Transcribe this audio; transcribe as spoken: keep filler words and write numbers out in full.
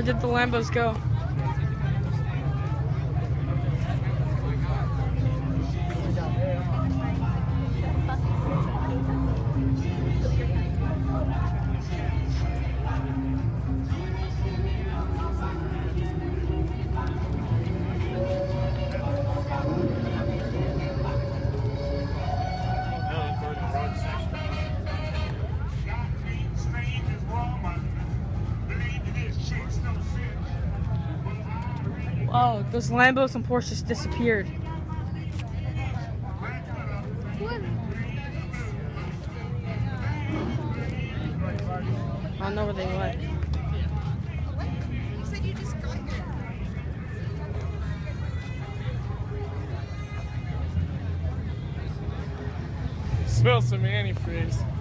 did the Lambos go? Oh, those Lambos and Porsches disappeared. I don't know where they went. You said you just got here. Smell some antifreeze.